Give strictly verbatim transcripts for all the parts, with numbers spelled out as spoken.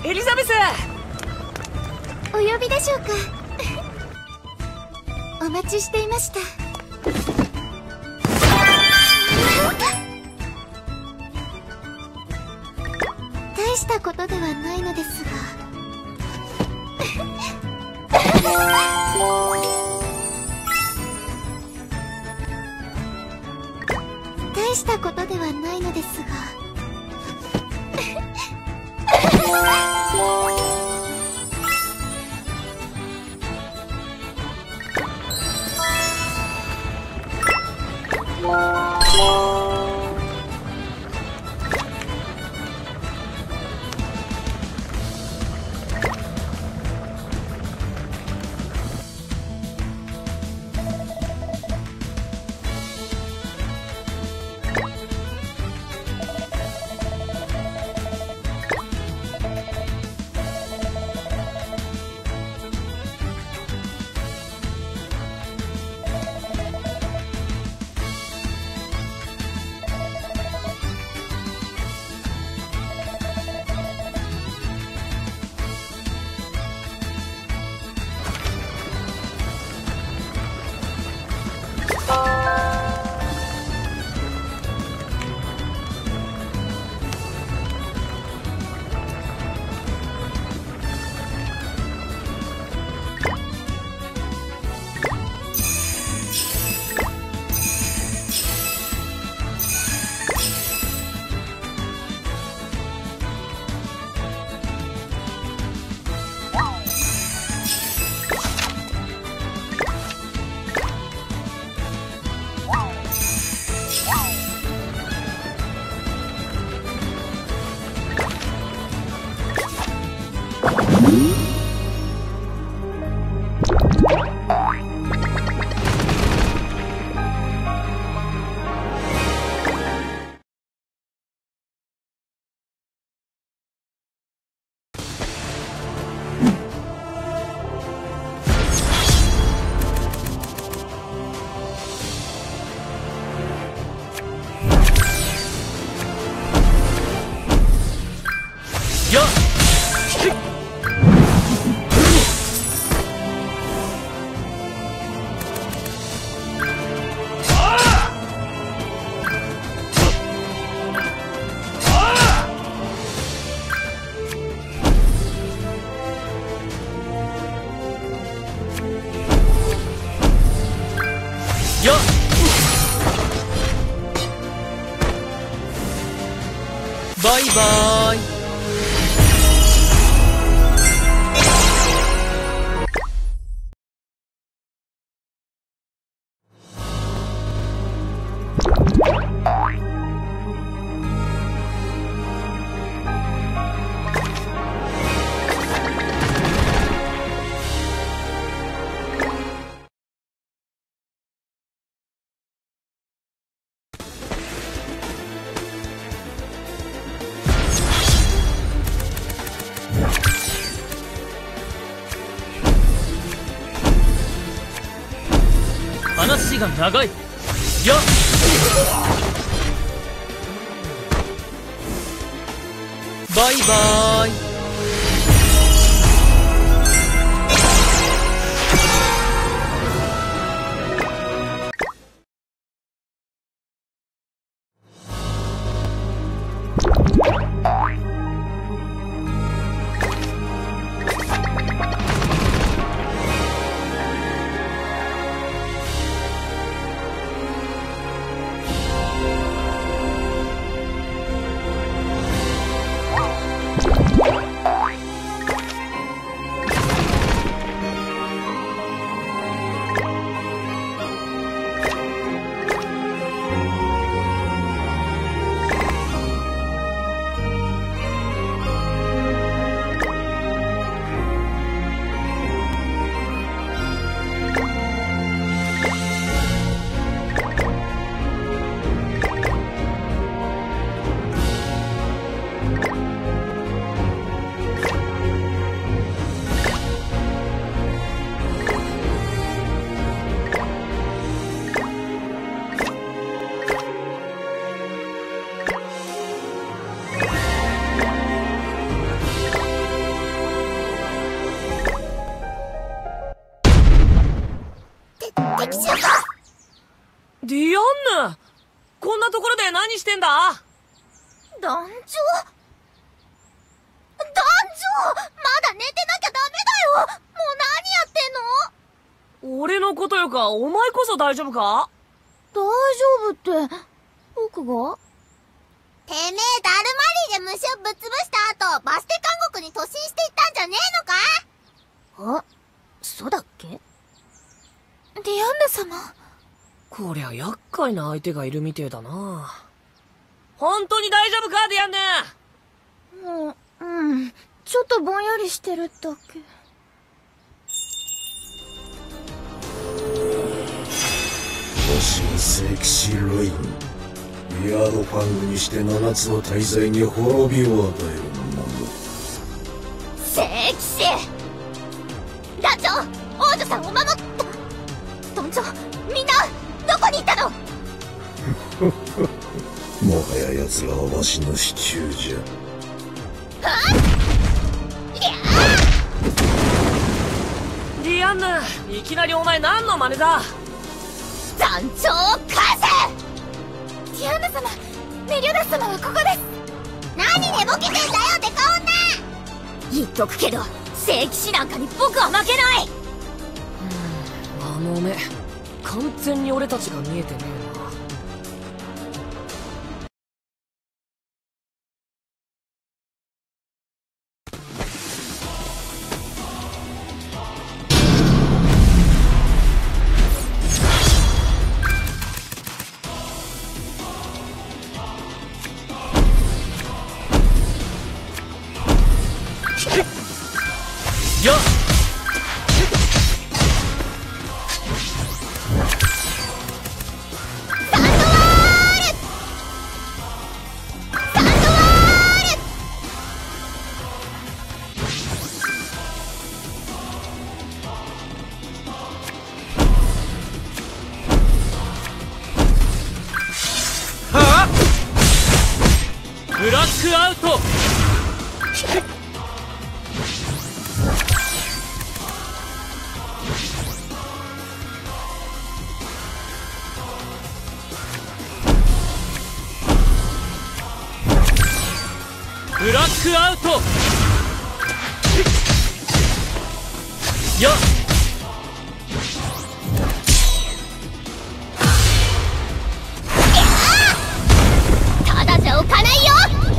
エリザベス、 お呼びでしょうか。お待ちしていました。大したことではないのですが。大したことではないのですが。 バイバーイ。話が長い。よっ、バイバーイ。 you 敵襲か。 ディアンヌ、こんなところで何してんだ？ 団長団長、まだ寝てなきゃダメだよ。もう何やってんの？ 俺のことよか、お前こそ大丈夫か？ 大丈夫って、僕が？てめえ、ダルマリーで虫をぶっ潰した後、バステ監獄に突進していったんじゃねえのか？あ、そうだっけ？ディアンヌ様。 こりゃ厄介な相手がいるみてえだな。本当に大丈夫か、ディアンヌ？ もう、うん。ちょっとぼんやりしてるだけ。 わしは聖騎士ライン。ヤードファングにして七つの大罪に滅びを与える者。 聖騎士団長、王女さんを守った団長、みんなどこに行ったの？ もはや奴らはわしの支柱じゃ。 はあ？いやディアンヌ、いきなりお前何の真似だ？ 団長を返せ！ディアンヌ様、メリオダス様はここです。何寝ぼけてんだよ、デカ女！言っとくけど、聖騎士なんかに僕は負けない。 あの目、完全に俺たちが見えてねえな。よっ！ブラックアウト！ブラックアウト！よっ！ ただじゃ置かないよ！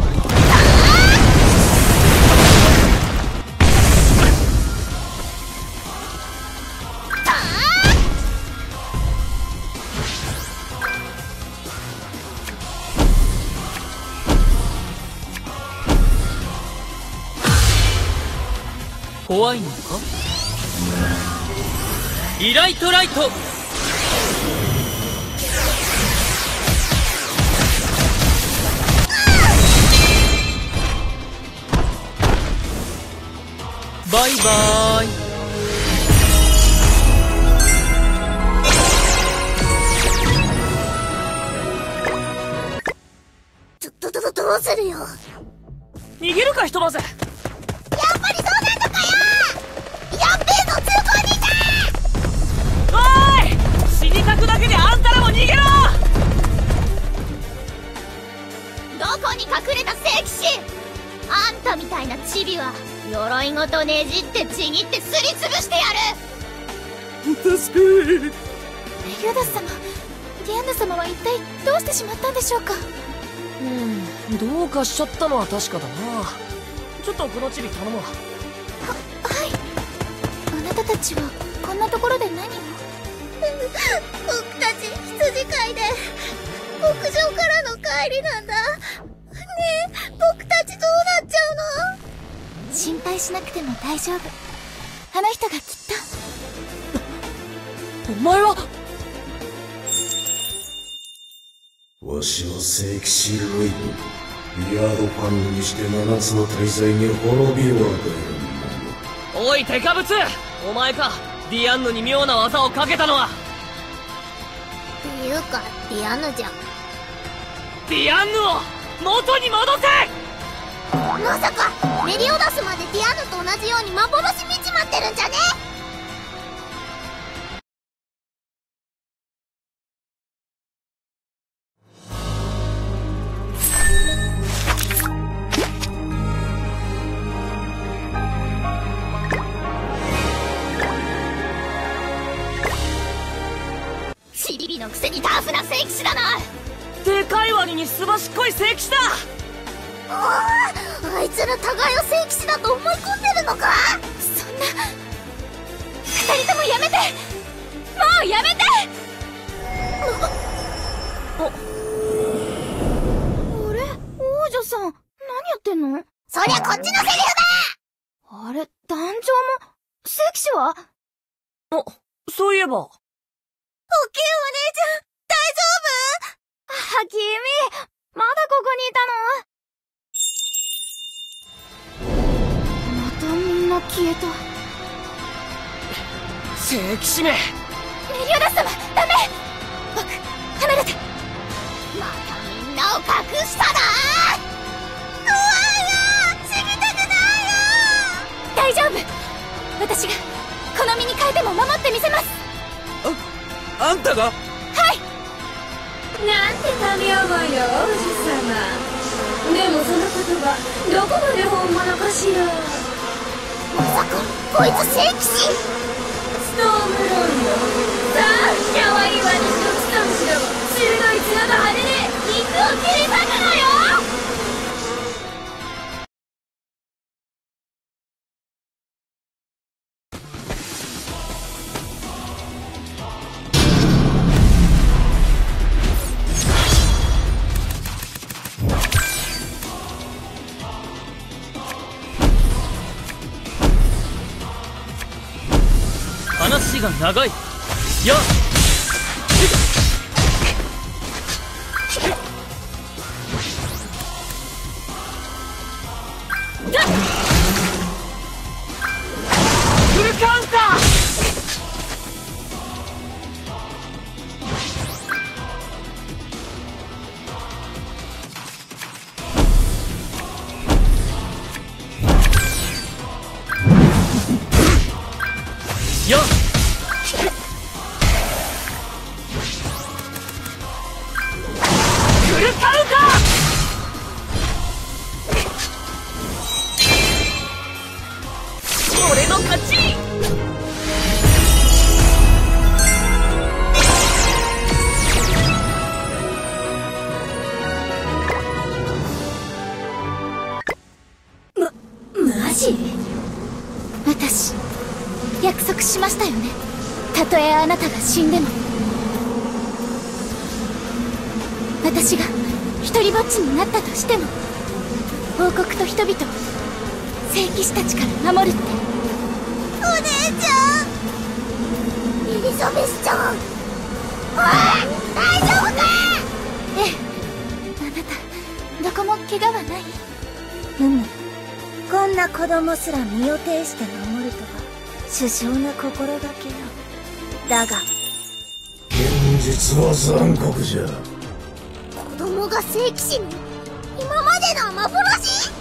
怖いのか？リライトライト！バイバーイ！ ど、ど、ど、どうするよ。 逃げるか、ひとまず。 やっぱりそうなんのかよ！やっべえぞ、通行人だ！ おーい！死にたくだけであんたらも逃げろ！ どこに隠れた聖騎士！あんたみたいなチビは鎧ごとねじってちぎってすりつぶしてやる！ 助け！ メリオダス様、ディアンヌ様は一体どうしてしまったんでしょうか？ うん、どうかしちゃったのは確かだな。ちょっとこのチビ頼むわ。は、 はい。あなたたちはこんなところで何を？僕たち羊飼いで牧場からの帰りなんだ。ねえ、僕たちどうなっちゃうの？心配しなくても大丈夫。あの人がきっと。 お前は？ わしは聖騎士ライン。ヤードファングにして七つの大罪に滅びを与えるおい、テカブツ！お前か、ディアンヌに妙な技をかけたのは。 っていうか、ディアンヌじゃん。 ディアンヌを元に戻せ！ まさかメリオダスまでディアンヌと同じように幻見ちまってるんじゃね？ のくせにタフな聖騎士だな。 でかい割にすばしっこい聖騎士だ。 おお、あいつら互いを聖騎士だと思い込んでるのか。そんな、二人ともやめて、もうやめて。あれ、王女さん、何やってんの。そりゃこっちのセリフだ。あれ、壇上も聖騎士は。 あ、そういえば。 おっきいお姉ちゃん、大丈夫？あ、君、まだここにいたの？またみんな消えた。 聖騎士め。メリオダス様、ダメ！僕、離れて。またみんなを隠したな。怖いよ！死にたくないよ！大丈夫！私が、この身に変えても守ってみせます。 あ、あんたが？ はい。 なんて神思いの王子様。でもその言葉、どこまで本物かしら。 まさかこいつ聖騎士？ ストームロンド。さあ、かわいい私のストンシロ、鋭い角の羽で肉を切り裂くのよ。 話が長い。やっフルカウンター。よっフルカウンター。俺の勝ち。 ま、マジ？私約束しましたよね。たとえあなたが死んでも、私が一人ぼっちになったとしても、王国と人々を聖騎士たちから守るって。お姉ちゃん、エリザベスちゃん。おい、大丈夫か？ええ、あなたどこも怪我はない？ うむ、こんな子供すら身を挺して守るとは殊勝な心がけよ。だが現実は残酷じゃ。 子供が聖騎士に？今までの幻？